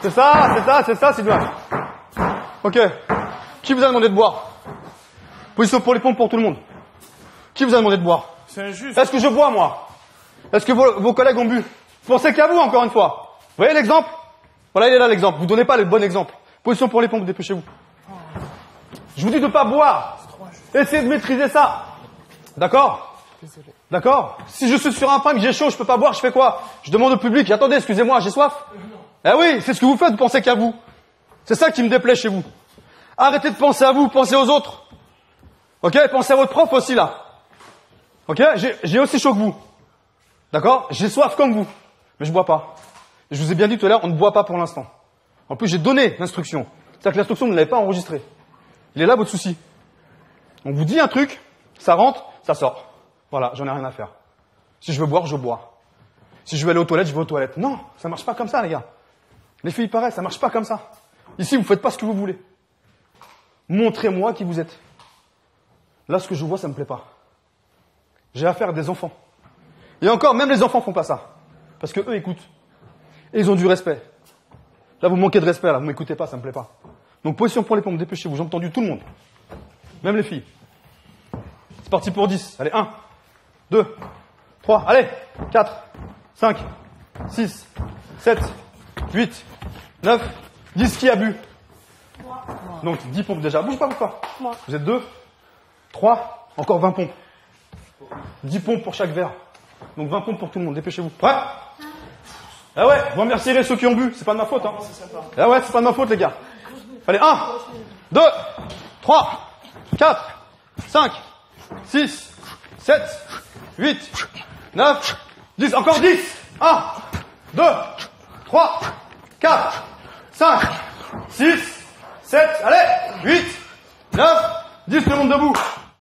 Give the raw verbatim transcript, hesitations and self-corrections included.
C'est ça, c'est ça, c'est ça, c'est bien. Ok. Qui vous a demandé de boire? Position pour les pompes pour tout le monde. Qui vous a demandé de boire? C'est injuste. Est-ce que je bois, moi? Est-ce que vos, vos collègues ont bu? Pensez qu'à vous, encore une fois. Vous voyez l'exemple? Voilà, il est là l'exemple. Vous donnez pas le bon exemple. Position pour les pompes, dépêchez-vous. Je vous dis de ne pas boire. Essayez de maîtriser ça. D'accord? D'accord? Si je suis sur un pain que j'ai chaud, je peux pas boire, je fais quoi? Je demande au public, attendez, excusez-moi, j'ai soif. Eh oui, c'est ce que vous faites, vous pensez qu'à vous. C'est ça qui me déplaît chez vous. Arrêtez de penser à vous, pensez aux autres. Ok? Pensez à votre prof aussi, là. Ok? J'ai, j'ai aussi chaud que vous. D'accord? J'ai soif comme vous. Mais je bois pas. Je vous ai bien dit tout à l'heure, on ne boit pas pour l'instant. En plus, j'ai donné l'instruction. C'est-à-dire que l'instruction, vous ne l'avez pas enregistrée. Il est là votre souci. On vous dit un truc, ça rentre, ça sort. Voilà, j'en ai rien à faire. Si je veux boire, je bois. Si je veux aller aux toilettes, je vais aux toilettes. Non, ça marche pas comme ça, les gars. Les filles, pareil, ça marche pas comme ça. Ici, vous faites pas ce que vous voulez. Montrez-moi qui vous êtes. Là, ce que je vois, ça me plaît pas. J'ai affaire à des enfants. Et encore, même les enfants font pas ça. Parce que eux écoutent. Et ils ont du respect. Là, vous manquez de respect, là. Vous m'écoutez pas, ça me plaît pas. Donc, position pour les pompes, dépêchez-vous. J'ai entendu tout le monde. Même les filles. C'est parti pour dix. Allez, un, deux, trois, allez, quatre, cinq, six, sept, huit, neuf, dix. Qui a bu? Moi. Donc, dix pompes déjà. Bouge pas, bouge pas. Moi. Vous êtes deux, trois, encore vingt pompes. dix pompes pour chaque verre. Donc, vingt pompes pour tout le monde. Dépêchez-vous. Ouais. Ah ouais, vous remercierez ceux qui ont bu. C'est pas de ma faute, hein. Ah ouais, c'est pas de ma faute, les gars. Allez, un, deux, trois, quatre, cinq, six, sept, huit, neuf, dix. Encore dix. un, deux, trois, quatre, cinq, six, sept, allez, huit, neuf, dix. Tout le monde debout.